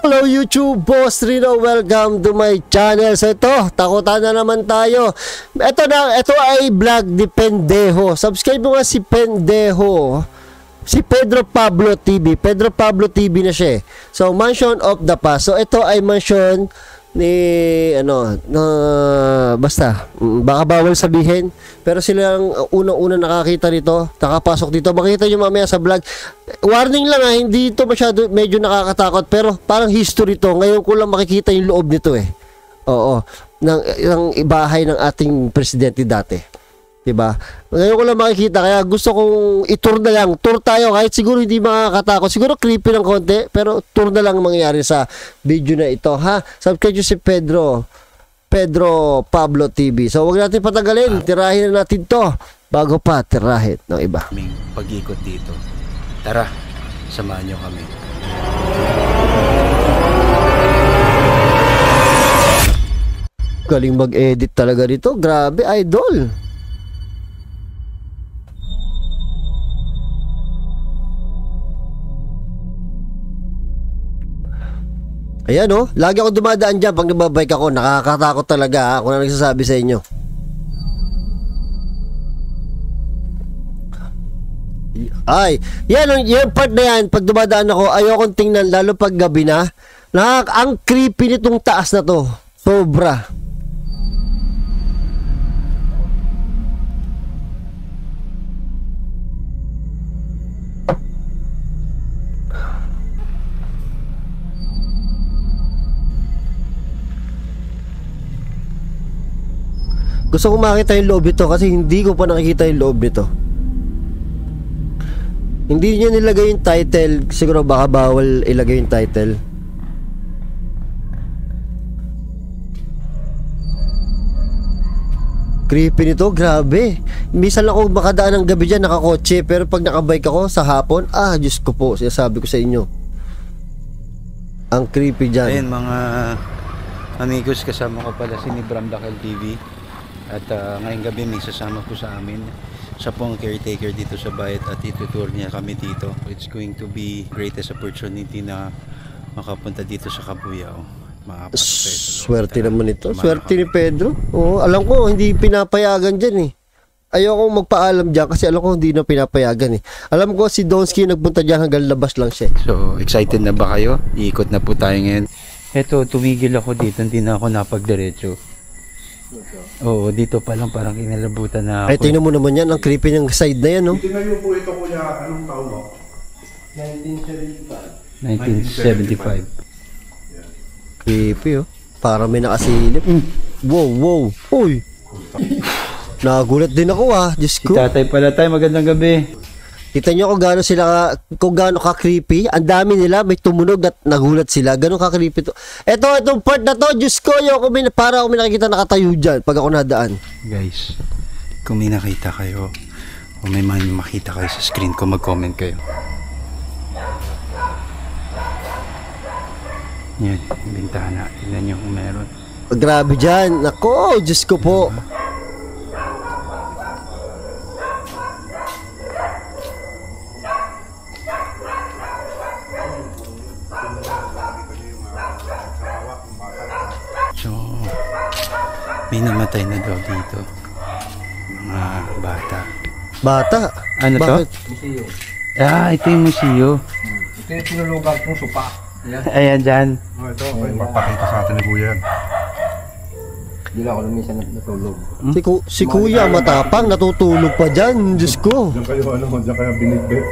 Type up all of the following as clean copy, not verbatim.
Hello YouTube, Boss Rino, welcome to my channel. So ito, takutan na naman tayo. Ito ay vlog ni Pendejo. Subscribe mo nga si Pendejo. Si Pedro Pablo TV. Pedro Pablo TV na siya. So Mansion of the Past. So ito ay mansion ni basta baka bawal sabihin, pero sila ang unang-una nakakita nito, nakapasok dito. Makita nyo mamaya sa vlog. Warning lang hindi ito masyado, medyo nakakatakot, pero parang history to. Ngayon ko lang makikita yung loob nito Oo, ng bahay ng ating presidente dati, diba? Ngayon ko lang makikita, kaya gusto kong i-tour na lang. Tour tayo, kahit siguro hindi makakatakot, siguro creepy ng konti, pero tour na lang mangyayari sa video na ito, ha? Subscribe nyo si Pedro Pablo TV. So wag natin patagalin, tirahin na natin to bago pa tirahin ng iba. Aming pag-ikot dito. Tara, samahan nyo kami. Galing mag-edit talaga dito, grabe, idol. Ayan lagi ako dumadaan dyan pag nababike ako. Nakakatakot talaga ako na nagsasabi sa inyo. Ay, yung part na yan, pag dumadaan ako, ayokong tingnan, lalo pag gabi na. Ang creepy nitong taas na to. Sobra. Gusto ko makita yung loob nito kasi hindi ko pa nakikita yung loob nito. Hindi niya nilagay yung title. Siguro baka bawal ilagay yung title. Creepy nito, grabe. Minsan lang ako makadaan ng gabi dyan nakakotse, pero pag nakabike ako sa hapon, Diyos ko po, sinasabi ko sa inyo, ang creepy dyan. Ayun mga amigos, kasama ko pala si Bram Dakal TV. At ngayong gabi may sasama po sa amin. Siya po ang caretaker dito sa bayat at itutour niya kami dito. It's going to be greatest opportunity na makapunta dito sa Cabuyao. Swerte naman ito. Swerte ni Pedro. Alam ko hindi pinapayagan dyan Ayoko magpaalam dyan kasi alam ko hindi na pinapayagan Alam ko si Donsky nagpunta dyan hanggang labas lang siya. So excited na ba kayo? Iikot na po tayo ngayon. Eto, tumigil ako dito, hindi na ako napagdiretso. Oo, dito pa lang parang inalabutan na ako. Ay, tingnan mo naman yan, ang creepy ng side na yan, Tingnan nyo po ito, kuya, anong taon mo? 1975. Creepy, Parang may nakasilip. Wow. Uy! Nagulat din ako, Diyos ko. Si tatay pala tayo, magandang gabi. Kita nyo kung gaano ka-creepy. Ang dami nila, may tumunog at nagulat sila. Gaano ka-creepy to. Itong part na to, Diyos ko, para ako may nakikita nakatayo dyan pag ako nadaan. Guys, kung may nakita kayo, o may makita kayo sa screen ko, mag-comment kayo. Yan, yung bintana. Tignan nyo kung meron. Grabe dyan. Nako, Diyos ko po. So, may namatay na daw dito. Mga bata. Bata? Ano bakit? to? Museo. Ito yung museo. Ito yung tinulugan kong supa. Ayan dyan. Ito, magpakita sa atin ni Kuya. Hindi lang ako minsan natulog. Si Kuya matapang, natutulog pa dyan. Diyos ko. Diyan kayo binigbe.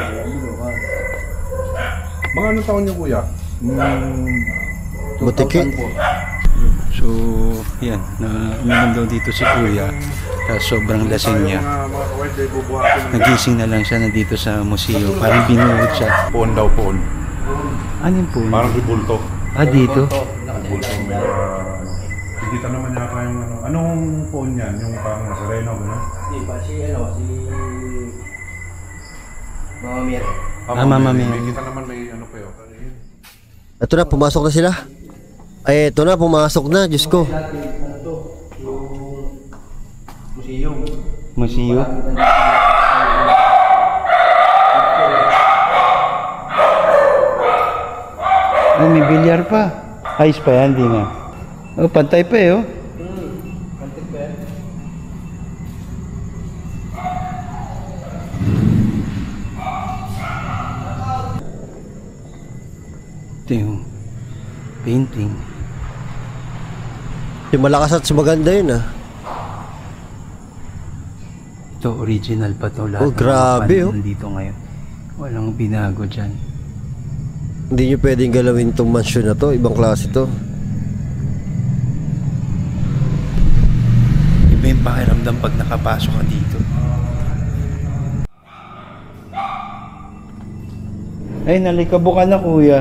Mga anong taon niyo, Kuya? Butiki. So, yan. Uminom daw dito si Kuya. Sobrang lasing niya. Nagising na lang siya nandito sa museo. Parang binuhod siya. Poon daw, poon. Ano yung poon? Parang ribulto. Dito? Ribulto. Kita naman yata yung anong poon yan? Yung parang Nazareno, gano'n? Hindi pa, si Mama Mir. Mama Mir. Kita naman may ano kayo. Ito na, pumasok na sila. Ay, ito na, pumasok na. Diyos ko. Museo? Ay, may bilyar pa. Ayos pa yan, di na. Oh, pantay pa eh, oh. Ito yung painting. Yung malakas at maganda yun ah. Ito, original pa to. Lahat Oh, grabe, ng dito ngayon. Walang binago dyan. Hindi nyo pwedeng galawin tong mansion na to. Ibang klase to. Iba yung pakiramdam pag nakapasok ka dito. Ay, nalikabukan na kuya.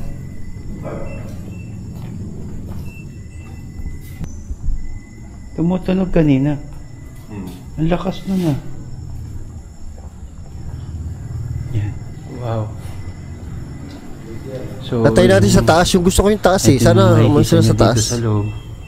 Tumutunog kanina. Ang lakas nun ah. Yan. Wow. So, Natay natin sa taas. Yung gusto ko yung taas eh. Sana umalis sila sa taas. Sa loob.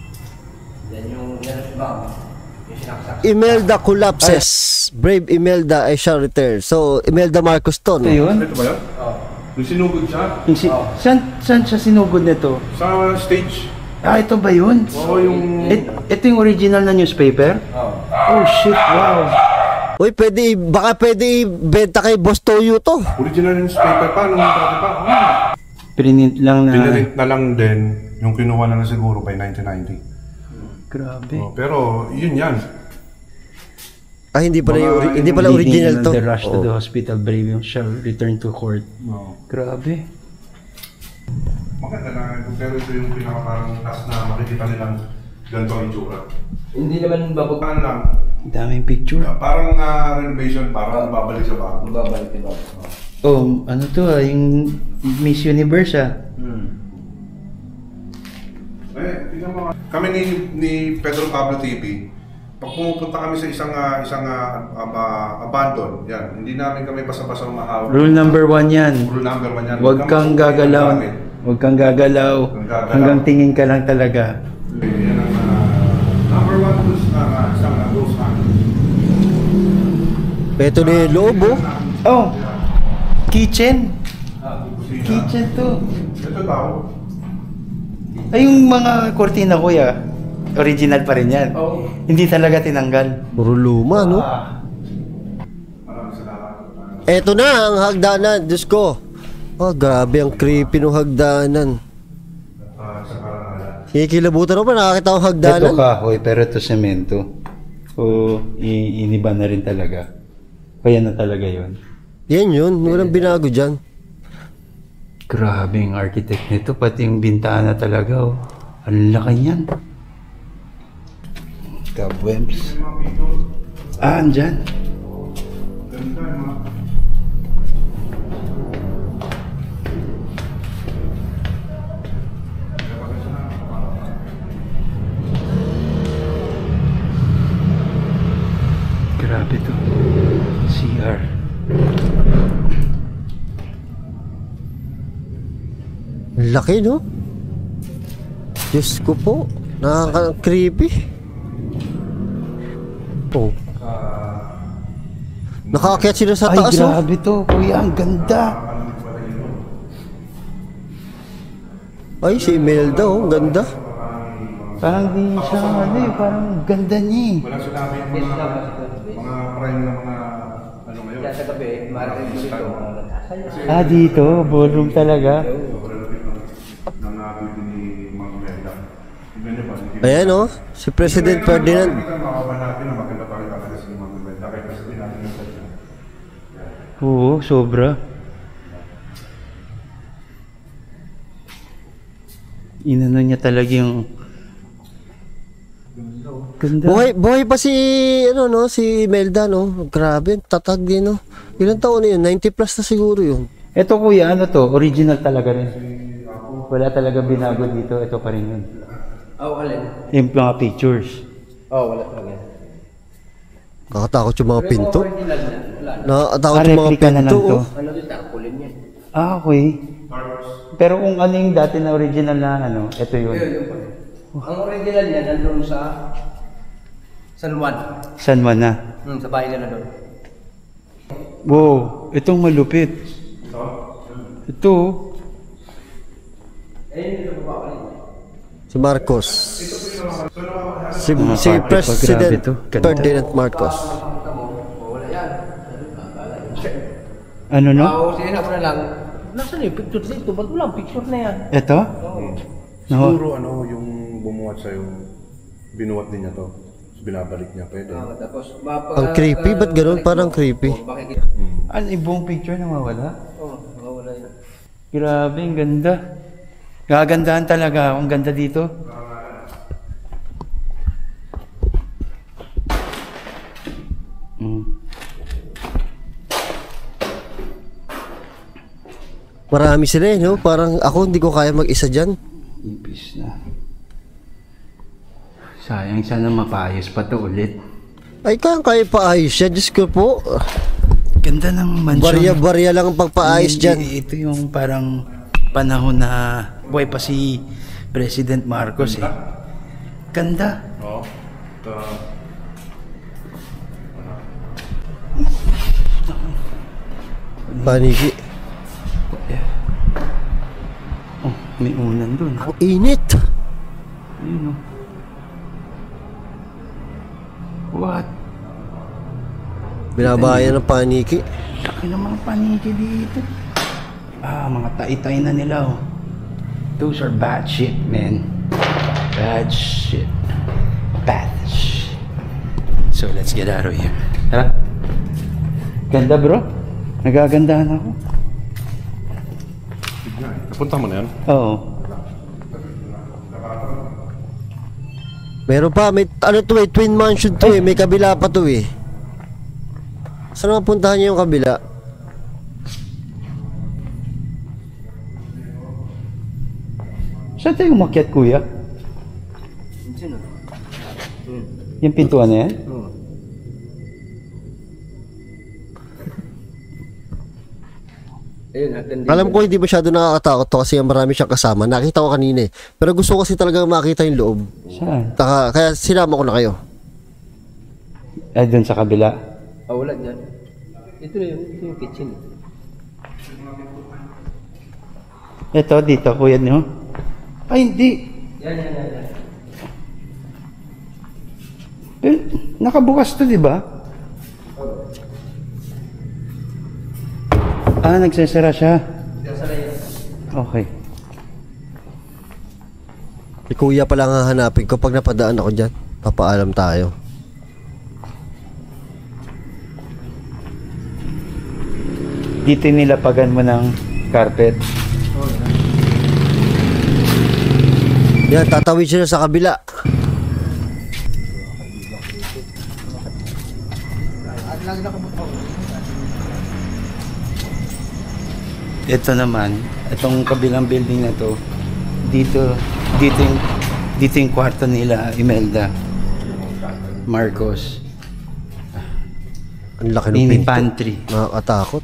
Imelda collapses. Brave Imelda, I shall return. So, Imelda Marcos to, no? Ito yun? Ito ba yan? Yung sinugod siya? Saan siya sinugod nito? Sa stage. Ah, ito ba yun? Oo, yung... Ito yung original na newspaper? Oh shit, wow. Uy, baka pwede ibenta kay Boss Toyo to. Original newspaper pa, nung dati pa. Print lang na... Pinarint na lang din, yung kinuha na siguro by 1990. Grabe. Oh, pero, yun yan. Ah, hindi pala, Mga- hindi pala original to. The rush to Oo. the hospital, brave shall return to court. No. Grabe. Maganda na, pero ito yung pinaka parang task na makikita nilang ganito ang itsura. Hindi naman babag Paano lang, Daming picture. parang renovation, parang babalik sa bago. babalik diba? Oh, ano to ah, yung Miss Universe ah. Tingnan mo. Kami ni Pedro Pablo TV, pag pumupunta kami sa isang abandon, yan, hindi namin kami basta-basta umahawak. Rule number 1 yan. Rule number 1 yan. Huwag kang gagalaw. Huwag kang gagalaw. gagalaw. Hanggang tingin ka lang talaga. Yan ang number 1 rules na isang rules na. Ito na yung loob, oh. Oh! Kitchen! Kitchen to. Ito daw. Ay, yung mga kortina kuya, original pa rin yan. Oo. Hindi talaga tinanggal. Puro luma, no? Maraming salamat. Eto na ang hagdanan, Diyos ko. Oh, grabe ang creepy ng hagdanan. Sa karangalan. Kinikilabutan mo ba? Nakakita akong Ito hagdanan? kahoy, pero ito semento. So, iniba na rin talaga. Kaya na talaga yon. Yan yun. Walang binago dyan. Grabe yung architect nito, pati yung bintana talaga, oh. Ang laki niyan. Cobwebs. Ah, andyan. Ganda yung mga... Grabe to. CR. Ang laki, no? Diyos ko po. Nakaka-creepy. Oh. Nakaakyat sila sa Ay, taas, oh. grabe to. Kuya, ang ganda. Ay, si Imelda, oh. Ang ganda. Parang di siya, ano eh, parang ganda niya eh. Walang sinabi yung mga prime na mga ano ngayon. Kaya sa gabi, maraming dito. Ah, dito, ballroom talaga. Ng nabili ni Mang Meda. Tignan niyo ba? Ayan, oh. Si President Ferdinand. Kita makawan natin na maganda pa rin talaga si Mang Meda. Kaya kasi natin yung set niya. Oo, sobra. Inano niya talaga yung... Ganda. Buhay pa si, ano, no? Si Imelda, no? Grabe, tatag din, no? Ilang taon na yun? 90 plus na siguro yun. Ito kuya, ano to? Original talaga rin. Wala talaga binago dito. Ito pa rin yun. Oh, alin? Yung mga pictures. Oh, wala talaga. Kakatakot yung mga pinto. Original na, wala na. Nakakatakot Ah, yung mga replica na lang pinto, to. oh. Ano din, takulin yan. Ah, okay. Pero kung ano yung dati na original na ano, ito yun. Yun pa. Ang original yan, nandun sa San Juan. San Juan na. Sa bahay nila doon. Wow, itong malupit. Ito. Si Marcos. Si Mga party pa, President grabe to. Ganda. Ferdinand Marcos. Ano no? Oo, sinabi na lang. Nasaan yung picture dito? Ba't walang picture na yan? Ito? No. Siguro yung bumuhat sa'yo, binuhat din niya to. Binabalik niya, pwede. Tapos, Ang creepy, ba't ganun? Parang creepy. Ano, yung buong picture na mawala? Oo, mawala yun. Grabe, ang ganda. Gagandahan talaga. Ang ganda dito. Marami sila no? Parang ako hindi ko kaya mag-isa dyan. Ipis na. Sayang, sana mapayos pa to ulit. Ay, kaya paayos yan. Diyos ko po. Ganda ng mansion. Barya-barya lang ang pagpaayos dyan. Ito yung parang panahon na buhay pa si President Marcos eh. Ganda. Oo. Paniki. Oh, may unan dun. Ang init. Ayun oh. What? Binabayan ng paniki. Laki ng mga paniki dito. Ah, mga tay-tay na nila oh. Those are bad shit, man. Bad shit. Bad shit. So let's get out of here. Tara. Ganda bro. Nagagandahan ako. Napunta mo na yan? Oo. Meron pa, may ano to eh, twin mansion to eh, may kabila pa to eh. Saan mapuntahan niyo yung kabila? Saan tayo umakyat kuya? Sino? Yung pintuan na yan? Oo. Ayun, natin dito. Alam ko hindi masyado nakakatakot to kasi marami siyang kasama. Nakita ko kanina eh. Pero gusto ko kasi talaga makita yung loob. Saan? Kaya sinama ko na kayo. Ay, dun sa kabila. Ah, wala dyan. Ito na yun, ito yung kitchen. Ito, dito, kuya niyo. Ay, hindi. Yan. Pero, nakabukas to, di ba? Ah, nagsasara siya. Okay. Si kuya pala nga hanapin ko pag napadaan ako dyan. Papaalam tayo. Dito nilapagan mo ng carpet. Yan, tatawid sila sa kabila. Ito naman, itong kabilang building na to, dito yung kwarto nila, Imelda Marcos. Ang laki ng Mini pinto. pantry. Nakakatakot.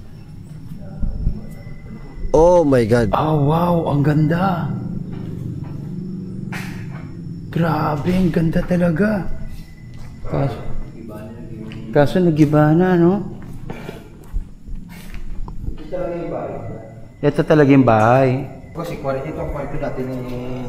Oh my God. Oh wow, ang ganda. Grabe, ang ganda talaga. Kaso nagiba na, no? Ito talaga yung bahay. Kasi ito ang kwarto natin ni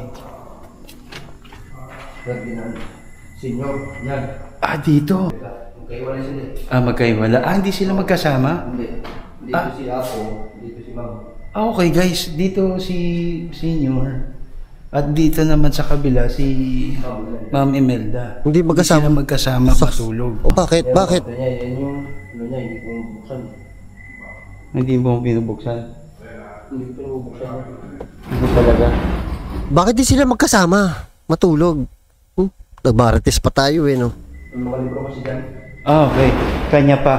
Ferdinand Senior. Yan. Ah, dito. Magkaiwala sila. Ah, magkaiwala. Ah, hindi sila magkasama? Hindi. Dito si Apo, dito si Ma'am. Ah, okay guys. Dito si Senior. At dito naman sa kabila si Ma'am Imelda. Hindi magkasama. Hindi sila magkasama matulog. Oh, bakit? Bakit? Yan yung ano niya, hindi ko buksan. Hindi mo binubuksan. Hindi ko buksan. Hindi talaga. Bakit di sila magkasama? Matulog. Nagmarites pa tayo eh, no? Yung mga libro kasi dyan. Ah, okay. Kanya pa.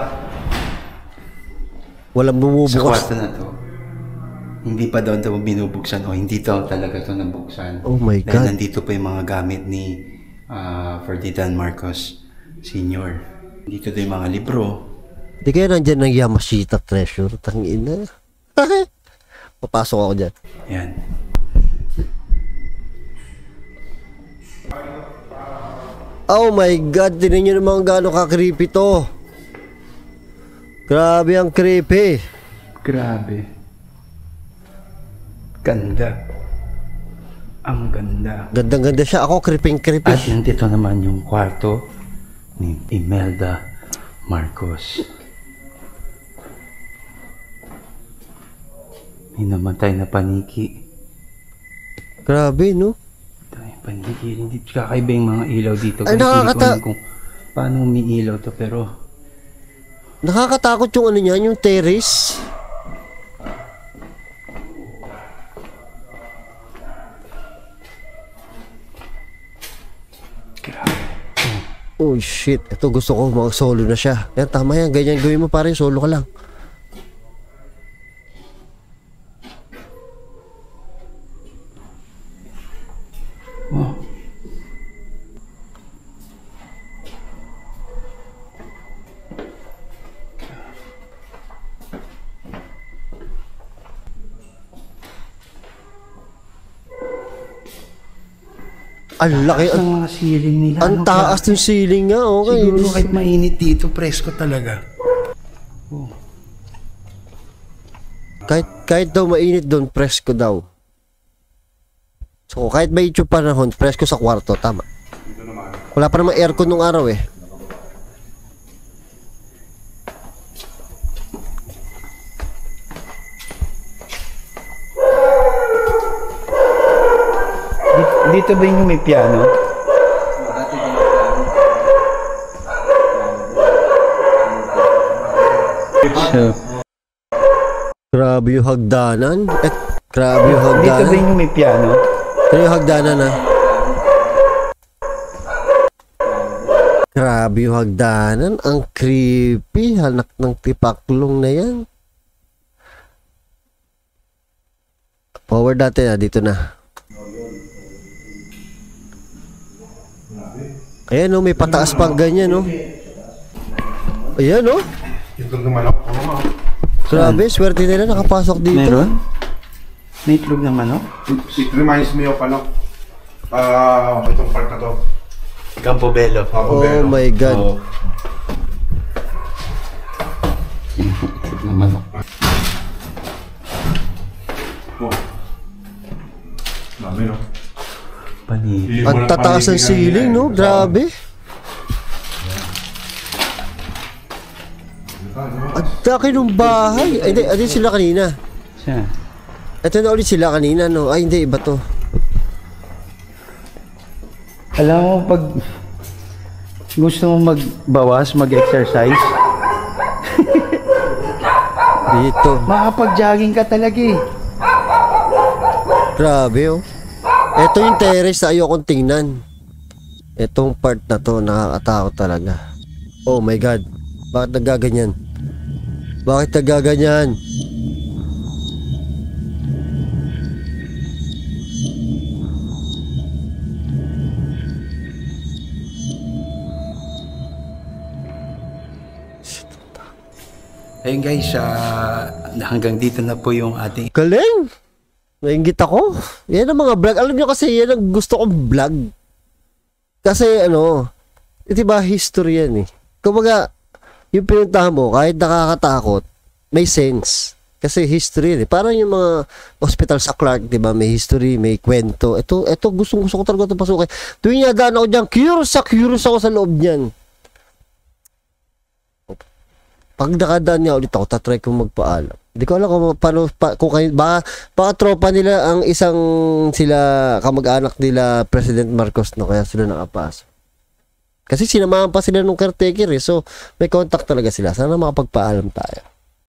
Walang Sa bumubukas. kwarto na to. Hindi pa daw binubuksan o hindi daw talaga ito nabuksan. Oh my Dahil God. nandito pa yung mga gamit ni Ferdinand Marcos Sr. Dito daw yung mga libro. Di kaya nandyan ng Yamashita Treasure. Tangina. Papasok ako dyan. Yan. Oh my God. Tinan nyo naman gano'ng ka-creepy to. Grabe ang creepy. Grabe. Ganda. Ang ganda. Gandang-ganda siya. Ako, creeping-creepy. At nandito naman yung kwarto ni Imelda Marcos. May namatay na paniki. Grabe, no? Ay, paniki. Hindi kakaiba yung mga ilaw dito. Ay, Hindi ko nakakata- alam kung paano umiilaw to, pero Nakakatakot yung ano niyan, yung terrace. Oh shit, ito gusto ko mag-solo na siya. Yan, tama yan, ganyan gawin mo pare, solo ka lang. oh, Ang laki, ang mga ceiling nila. ang ano taas ng ceiling nga, okay. Siguro kahit mainit dito, presko talaga. Kahit daw mainit doon, presko daw. So, kahit may itsyo panahon, presko sa kwarto, tama. Wala pa namang aircon nung araw eh. Dito ba yung may piano? So, Grabe yung hagdanan. Grabe yung dito hagdanan. ba yung may piano? Ito yung hagdanan ha. Grabe yung hagdanan. Ang creepy. Hanak ng tipaklong na yan. Forward natin ha. Dito na. Ayan no. May pataas pang ganyan no. Ayan no. Ito naman ako. Grabe. Swerte nila nakapasok dito. Meron? May itlog ng manok? It reminds me of itong part na to. Campobello. Oh my God. Oh. Itlog ng manok. Oh. Dami no? Panili. Ang tataas ng ceiling no. Grabe. Ang laki ng bahay. Ay, hindi sila kanina. Siya. Ito na ulit sila kanina, no? Ay, hindi. Iba to. Alam mo, pag gusto mo magbawas, mag-exercise, Dito. makapag-jogging ka talaga eh. Grabe, oh. Ito yung terrace na ayokong tingnan. Itong part na to, nakakatakot talaga. Oh my God. Bakit nagaganyan? Bakit nagaganyan? Ayun guys, hanggang dito na po yung ating Galing! Nainggit ako. Yan ang mga vlog. Alam nyo kasi, yan ang gusto kong vlog. Kasi ano, diba history yan eh. Kumbaga, yung pinuntahan mo, kahit nakakatakot, may sense. Kasi history yan eh. Parang yung mga hospital sa Clark, diba? May history, may kwento. Ito gusto ko talaga ito pasukin. Tuwing nadaan ako dyan, curious ako sa loob niyan. Pag nakadaan niya ulit ako, tatry kong magpaalam. Hindi ko alam kung paano, kung kayo, baka tropa nila ang isang sila, kamag-anak nila, President Marcos, no? Kaya sila nakapasok. Kasi sinamahan pa sila nung caretaker eh. So, may contact talaga sila. Sana makapagpaalam tayo.